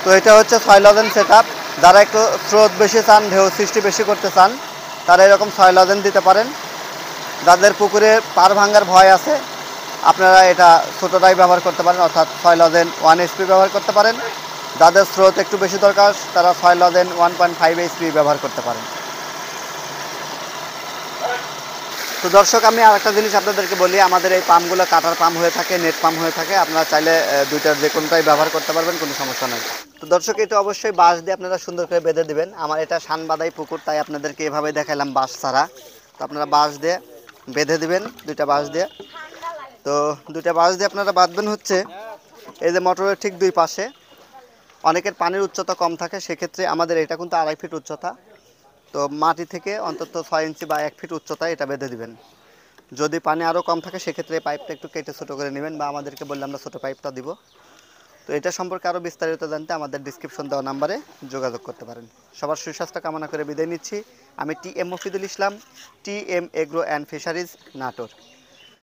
তো এটা হচ্ছে 6 লজেন সেটআপ। যারা একটু স্রোত বেশি চান, ঢেউ সৃষ্টি বেশি করতে চান, তারা এরকম 6 লজেন দিতে পারেন। যাদের পুকুরে পার ভাঙার ভয় আছে, আপনারা এটা ছোটোটাই ব্যবহার করতে পারেন, অর্থাৎ 6 লজেন 1 HP ব্যবহার করতে পারেন। যাদের স্রোত একটু বেশি দরকার, তারা 6 লজেন 1.5 HP ব্যবহার করতে পারেন। তো দর্শক, আমি আরেকটা জিনিস আপনাদেরকে বলি, আমাদের এই পাম্পগুলো কাটার পাম্প হয়ে থাকে, নেট পাম্প হয়ে থাকে। আপনারা চাইলে দুইটার যে কোনোটাই ব্যবহার করতে পারবেন, কোনো সমস্যা নেই। তো দর্শক, এটা অবশ্যই বাঁশ দিয়ে আপনারা সুন্দর করে বেঁধে দিবেন। আমার এটা শানবাদাই পুকুর, তাই আপনাদেরকে এভাবে দেখালাম বাঁশ ছাড়া। তো আপনারা বাঁশ দিয়ে বেঁধে দিবেন, দুইটা বাঁশ দিয়ে। তো দুইটা বাঁশ দিয়ে আপনারা বাঁধবেন হচ্ছে এই যে মোটরের ঠিক দুই পাশে। অনেকের পানির উচ্চতা কম থাকে, সেক্ষেত্রে আমাদের এটা কিন্তু 2.5 ফিট উচ্চতা। তো মাটি থেকে অন্তত 6 ইঞ্চি বা 1 ফিট উচ্চতায় এটা বেঁধে দিবেন। যদি পানি আরও কম থাকে, সেক্ষেত্রে পাইপটা একটু কেটে ছোটো করে নেবেন, বা আমাদেরকে বললে আমরা ছোটো পাইপটা দিব। তো এটা সম্পর্কে আরও বিস্তারিত জানতে আমাদের ডিসক্রিপশন দেওয়া নাম্বারে যোগাযোগ করতে পারেন। সবার সুস্বাস্থ্য কামনা করে বিদায় নিচ্ছি। আমি TM Mofidul Islam, TM agro and fisheries, Natore.